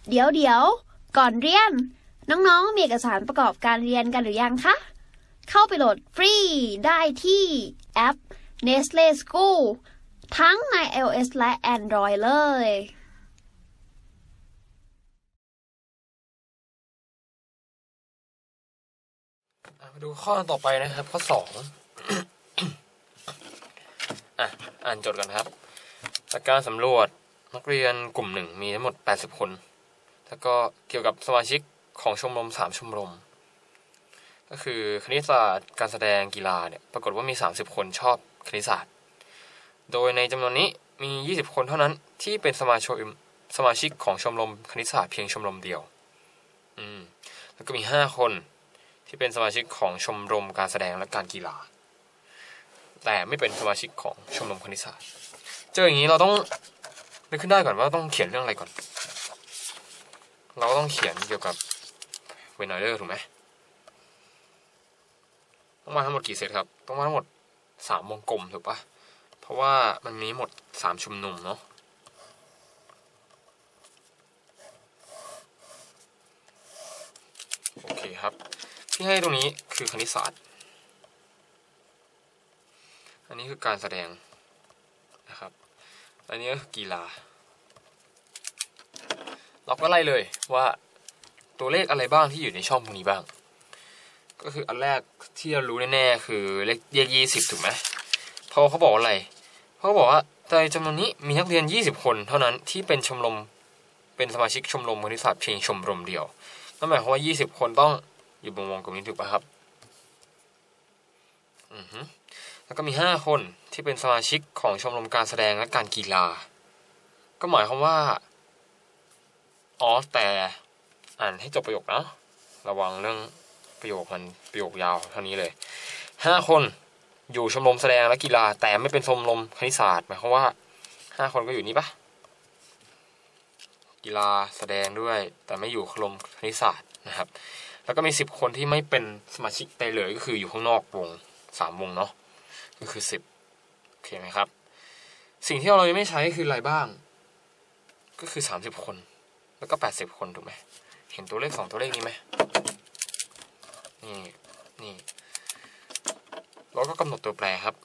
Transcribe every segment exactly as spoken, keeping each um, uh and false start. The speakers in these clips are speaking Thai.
เดี๋ยวเดี๋ยวก่อนเรียนน้องๆมีเอกสารประกอบการเรียนกันหรือยังคะเข้าไปโหลดฟรีได้ที่แอป Nestle School ทั้งใน iOS และ Android เลยมาดูข้อต่อไปนะครับข้อสอง อ่ะอ่านโจทย์กันครับจากการสำรวจนักเรียนกลุ่มหนึ่งมีทั้งหมดแปดสิบคนแล้วก็เกี่ยวกับสมาชิกของชมรมสามชมรมก็คือคณิตศาสตร์การแสดงกีฬาเนี่ยปรากฏว่ามีสามสิบคนชอบคณิตศาสตร์โดยในจำนวนนี้มียี่สิบคนเท่านั้นที่เป็นสมาชิกสมาชิกของชมรมคณิตศาสตร์เพียงชมรมเดียวอืมแล้วก็มีห้าคนที่เป็นสมาชิกของชมรมการแสดงและการกีฬาแต่ไม่เป็นสมาชิกของชมรมคณิตศาสตร์เจออย่างนี้เราต้องนึกขึ้นได้ก่อนว่าต้องเขียนเรื่องอะไรก่อนเราก็ต้องเขียนเกี่ยวกับเวนไนเลอร์ถูกไหมต้องมาทั้งหมดกี่เซตครับต้องมาทั้งหมดสามวงกลมถูกปะเพราะว่ามันมีหมดสามชุมนุมเนาะโอเคครับที่ให้ตรงนี้คือคณิตศาสตร์อันนี้คือการแสดงนะครับอันนี้ก็คือกีฬาเราก็ไล่เลยว่าตัวเลขอะไรบ้างที่อยู่ในช่องตรงนี้บ้างก็คืออันแรกที่เรารู้แน่ๆคือเลขยี่สิบถูกไหมเพราะเขาบอกอะไรเขาบอกว่าในจำนวนนี้มีนักเรียนยี่สิบคนเท่านั้นที่เป็นชมรมเป็นสมาชิกชมรมคณิตศาสตร์เพียงชมรมเดียวนั่นหมายความว่ายี่สิบคนต้องอยู่บนวงกลมนี้ถูกป่ะครับอือฮึแล้วก็มีห้าคนที่เป็นสมาชิกของชมรมการแสดงและการกีฬาก็หมายความว่าอ๋อแต่อ่านให้จบประโยคนะระวังเรื่องประโยคมันประโยคยาวเท่านี้เลยห้าคนอยู่ชมรมแสดงและกีฬาแต่ไม่เป็นชมรมคณิตศาสตร์หมายความว่าห้าคนก็อยู่นี่ปะกีฬาแสดงด้วยแต่ไม่อยู่ชมรมคณิตศาสตร์นะครับแล้วก็มีสิบคนที่ไม่เป็นสมาชิกแต่เลยก็คืออยู่ข้างนอกวงสามวงเนาะก็คือสิบโอเคไหมครับสิ่งที่เรายังไม่ใช้คืออะไรบ้างก็คือสามสิบคนแล้วก็แปดสิบคนถูกไหมเห็นตัวเลขสองตัวเลขนี้ไหมนี่นี่เราก็กำหนดตัวแปรครับ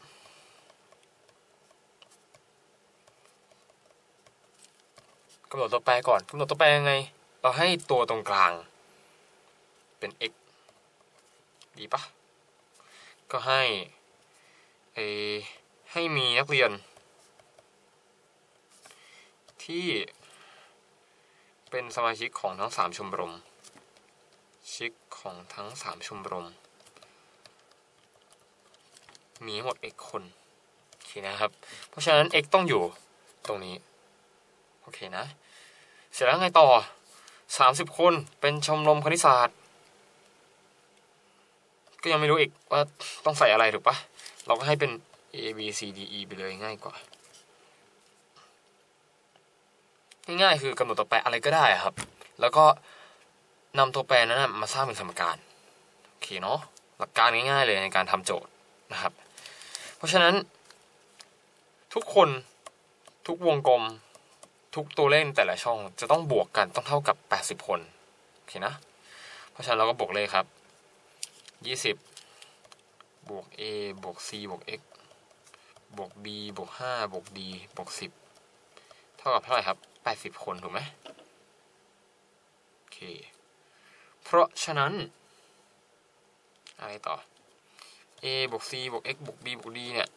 กำหนดตัวแปรก่อนกำหนดตัวแปรยังไงเราให้ตัวตรงกลางเป็น x ดีปะก็ให้เอให้มีนักเรียนที่เป็นสมาชิกของทั้งสามชมรมชิกของทั้งสามชมรมมีหมด x คนโอเคนะครับเพราะฉะนั้น x ต้องอยู่ตรงนี้โอเคนะเสร็จแล้วไงต่อสามสิบคนเป็นชมรมคณิตศาสตร์ก็ยังไม่รู้อีกว่าต้องใส่อะไรถูกปะเราก็ให้เป็น a b c d e ไปเลยง่ายกว่าง่ายๆคือกำหนดตัวแปรอะไรก็ได้ครับแล้วก็นำตัวแปรนั้นมาสร้างเป็นสมการโอเคเนาะหลักการง่ายๆเลยในการทำโจทย์นะครับเพราะฉะนั้นทุกคนทุกวงกลมทุกตัวเลขแต่ละช่องจะต้องบวกกันต้องเท่ากับแปดสิบคนโอเคนะเพราะฉะนั้นเราก็บวกเลขครับยี่สิบบวก a บวก c บวก x บวก b บวกห้าบวก d บวกสิบเท่ากับเท่าไหร่ครับแปดสิบคนถูกไหมโอเคเพราะฉะนั้นอะไรต่อ a บวก c บวก x บวก b บวก d เนี่ย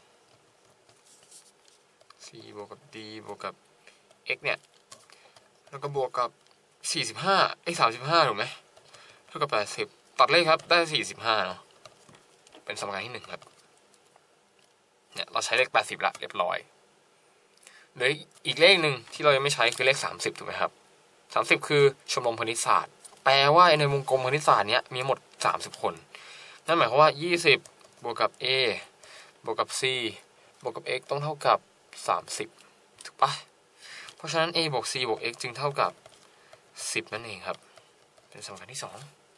c บวกกับ d บวกกับ x เนี่ยแล้วก็บวกกับสี่สิบห้า x สามสิบห้าถูกไหมเท่ากับแปดสิบตัดเลขครับได้สี่สิบห้าเนาะเป็นสมการที่หนึ่งครับเนี่ยเราใช้เลขแปดสิบละเรียบร้อยเหลืออีกเลขหนึ่งที่เรายังไม่ใช้คือเลขสามสิบถูกไหมครับสามสิบคือชมรมคณิตศาสตร์แปลว่าในวงกลมคณิตศาสตร์เนี้ยมีหมดสามสิบคนนั่นหมายความว่ายี่สิบบวกกับ a บวกกับ c บวกกับ x ต้องเท่ากับสามสิบถูกปะเพราะฉะนั้น a บวก c บวก x จึงเท่ากับสิบนั่นเองครับเป็นสมการที่สอง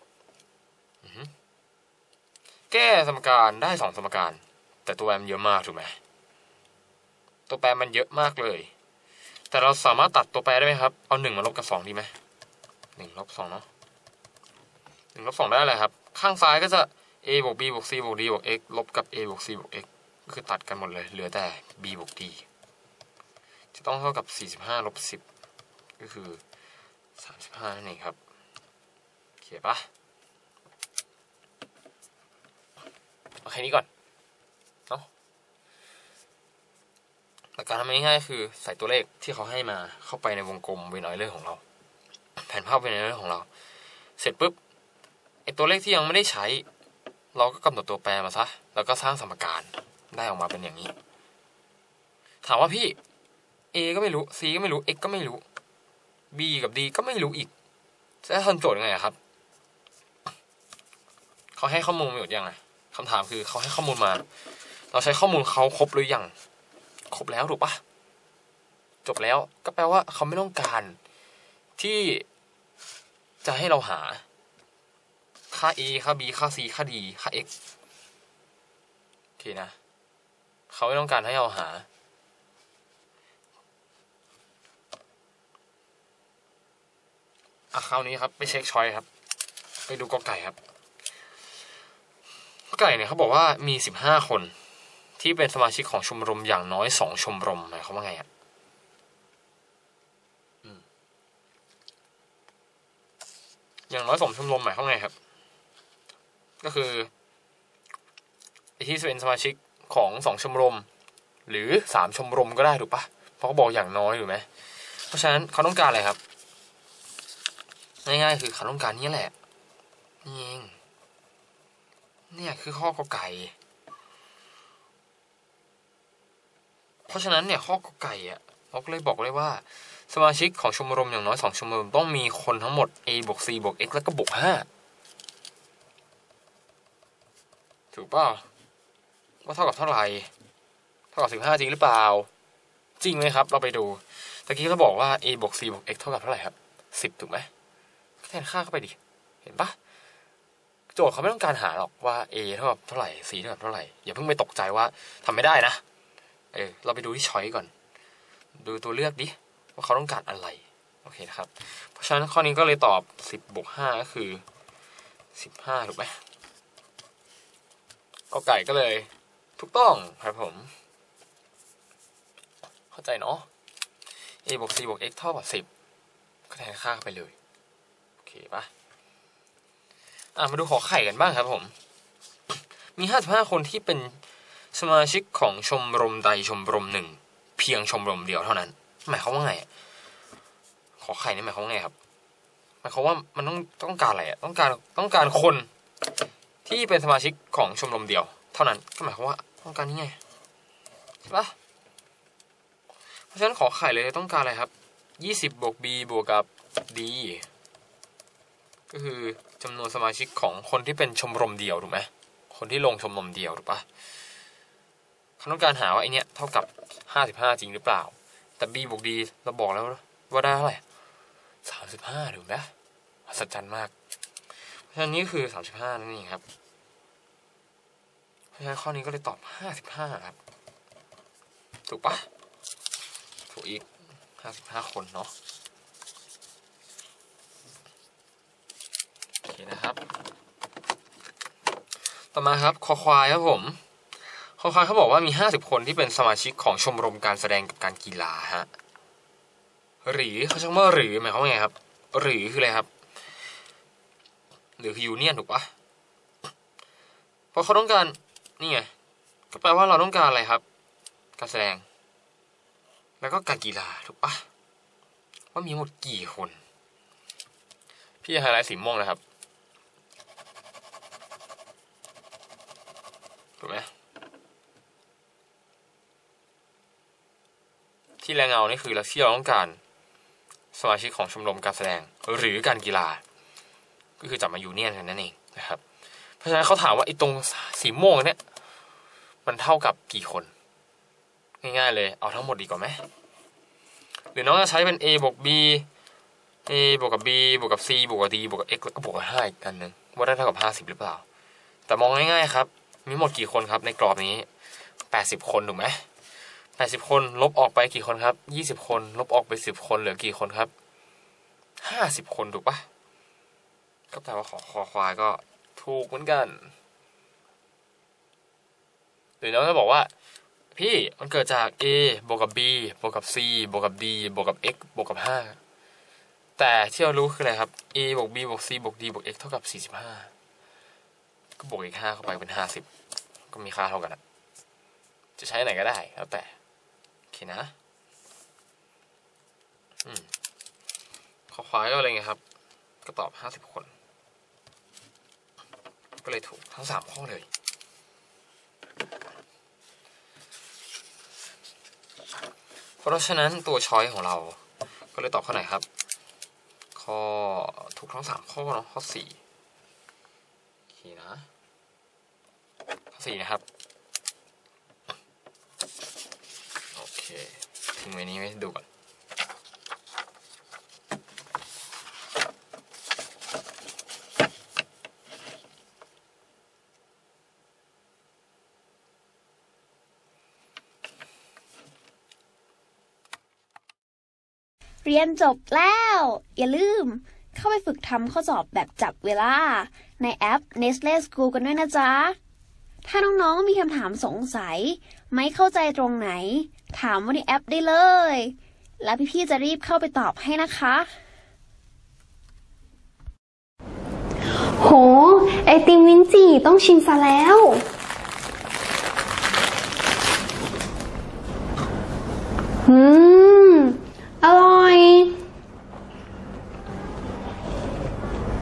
แก้สมการได้สองสมการแต่ตัวแปรมันเยอะมากถูกไหมตัวแปรมันเยอะมากเลยแต่เราสามารถตัดตัวแปรได้ไหมครับเอาหนึ่งมาลบกับสองดีไหมหนึ่งลบสองเนาะหนึ่งลบสองได้เลยครับข้างซ้ายก็จะ a บวก b บวก c บวก d บวก x ลบกับ a บวก c บวก x ก็คือตัดกันหมดเลยเหลือแต่ b บวก d จะต้องเท่ากับสี่สิบห้าลบสิบก็คือสามสิบห้านั่นเองครับเขียนปะโอเคนี้ก่อนเนาะหลักการทำง่ายๆคือใส่ตัวเลขที่เขาให้มาเข้าไปในวงกลมเวนออยเลอร์ของเราแผนภาพเวนออยเลอร์ของเราเสร็จปุ๊บไอตัวเลขที่ยังไม่ได้ใช้เราก็กำหนดตัวแปรมาซะแล้วก็สร้างสมการได้ออกมาเป็นอย่างนี้ถามว่าพี่ a ก็ไม่รู้ c ก็ไม่รู้ x ก็ไม่รู้ b กับ d ก็ไม่รู้อีกจะทำโจทย์ยังไงครับเขาให้ข้อมูลมาหมดยังไงคำถามคือเขาให้ข้อมูลมาเราใช้ข้อมูลเขาครบหรือยังครบแล้วถูกปะจบแล้วก็แปลว่าเขาไม่ต้องการที่จะให้เราหาค่า a ค่า b ค่า c ค่า d ค่า x โอเคนะเขาไม่ต้องการให้เราหาอ่ะคราวนี้ครับไปเช็คช้อยครับไปดูกอไก่ครับกอไก่เนี่ยเขาบอกว่ามีสิบห้าคนที่เป็นสมาชิกของชมรมอย่างน้อยสองชมรมหมายความว่าไงอ่ะอย่างน้อยสองชมรมหมายความว่าไงครับก็คือไอที่เป็นสมาชิกของสองชมรมหรือสามชมรมก็ได้ถูกปะเพราะเขาบอกอย่างน้อยถูกไหมเพราะฉะนั้นเขาต้องการอะไรครับง่ายๆคือเขาต้องการนี่แหละนี่เองเนี่ยคือข้อกอไก่เพราะฉะนั้นเนี่ยข้อกอไก่อ่ะเราก็เลยบอกเลยว่าสมาชิกของชมรมอย่างน้อยสองชมรมต้องมีคนทั้งหมด a บวก c บวก x แล้วก็บวกห้าถูกเปล่าว่าเท่ากับเท่าไหร่เท่ากับสิบห้าจริงหรือเปล่าจริงไหมครับเราไปดูตะกี้เขาบอกว่า a บวก c บวก x เท่ากับเท่าไหร่ครับสิบถูกไหมแทนค่าเข้าไปดิเห็นปะโจทย์เขาไม่ต้องการหาหรอกว่า a เท่ากับเท่าไหร่ c เท่ากับเท่าไหร่อย่าเพิ่งไปตกใจว่าทำไม่ได้นะเออเราไปดูที่ช้อยก่อนดูตัวเลือกดิว่าเขาต้องการอะไรโอเคนะครับเพราะฉะนั้นข้อนี้ก็เลยตอบสิบบวกห้าก็คือสิบห้าถูกไหมกอไก่ก็เลยถูกต้องครับผมเข้าใจเนาะ a บวก c บวก x เท่ากับสิบก็แทนค่าไปเลยโอเคปะอ่ะมาดูขอไข่กันบ้างครับผมมีห้าสิบห้าคนที่เป็นสมาชิกของชมรมใดชมรมหนึ่งเพียงชมรมเดียวเท่านั้นหมายความว่าไงขอไข่นี่หมายความว่าไงครับหมายความว่ามันต้องต้องการอะไรอ่ะต้องการต้องการคนที่เป็นสมาชิกของชมรมเดียวเท่านั้นก็หมายความว่าต้องการนี่ไงใช่ปะเพราะฉะนั้นขอไข่เลยต้องการอะไรครับยี่สิบบวก b บวกกับ d ก็คือจำนวนสมาชิกของคนที่เป็นชมรมเดียวถูกไหมคนที่ลงชมรมเดียวถูกปะเขาต้องการหาว่าไอเนี้ยเท่ากับห้าสิบห้าจริงหรือเปล่าแต่ b บวก d เราบอกแล้วว่าได้เท่าไหร่สามสิบห้าถูกไหมมหัศจรรย์มากเพราะฉะนั้นนี่คือสามสิบห้านั่นเองครับเพราะฉะนั้นข้อนี้ก็เลยตอบห้าสิบห้าครับถูกปะถูกอีกห้าสิบห้าคนเนาะโอเคนะครับต่อมาครับคอควายครับผมคอควายเขาบอกว่ามีห้าสิบคนที่เป็นสมาชิกของชมรมการแสดงกับการกีฬาฮะหรือเขาใช้คำว่าหรือหมายความว่าไงครับหรือคืออะไรครับหรือคือยูเนียนถูกปะเพราะเขาต้องการนี่ไงก็แปลว่าเราต้องการอะไรครับการแสดงแล้วก็การกีฬาถูกปะว่ามีหมดกี่คนพี่ไฮไลท์สีม่วงนะครับถูกไหมที่แรงเงานี่คือเราที่เราต้องการสมาชิกของชมรมการแสดงหรือการกีฬาก็คือจับมายูเนียนกันนั่นเองนะครับเพราะฉะนั้นเขาถามว่าไอ้ตรงสีม่วงเนี่ยมันเท่ากับกี่คนง่ายๆเลยเอาทั้งหมดดีกว่าไหมหรือน้องจะใช้เป็น a บวก b a บวกกับ b บวกกับ c บวกกับ d บวกกับ x แล้วก็บวกกับห้าอีกอันหนึ่งว่าได้เท่ากับห้าสิบหรือเปล่าแต่มองง่ายๆครับมีหมดกี่คนครับในกรอบนี้แปดสิบคนถูกไหมแปดสิบคนลบออกไปกี่คนครับยี่สิบคนลบออกไปสิบคนเหลือกี่คนครับห้าสิบคนถูกปะก็แปลว่าขอคอควายก็ถูกเหมือนกันหรือเราจะบอกว่าพี่มันเกิดจาก a บวกกับ b บวกกับ c บวกกับ d บวกกับ x บวกกับห้าแต่ที่เรารู้คืออะไรครับ a บวก b บวก c บวก d บวก x เท่ากับสี่สิบห้าก็บวกอีกห้าเข้าไปเป็นห้าสิบก็มีค่าเท่ากันจะใช้ไหนก็ได้แล้วแต่โอเคนะอืมข้อควายก็อะไรไงครับก็ตอบห้าสิบคนก็เลยถูกทั้งสามข้อเลยเพราะฉะนั้นตัวช้อยของเราก็เลยตอบข้อไหนครับข้อถูกทั้งสามข้อเนาะข้อสี่โอเคนะข้อสี่นะครับโอเคทิ้งไว้นี้ไว้ดูก่อนเรียนจบแล้วอย่าลืมเข้าไปฝึกทำข้อสอบแบบจับเวลาในแอป Nestle School กันด้วยนะจ๊ะถ้าน้องๆมีคำถามสงสัยไม่เข้าใจตรงไหนถามว่าในแอปได้เลยแล้วพี่ๆจะรีบเข้าไปตอบให้นะคะโหไอติมวินจีต้องชิมซะแล้วอืมอร่อย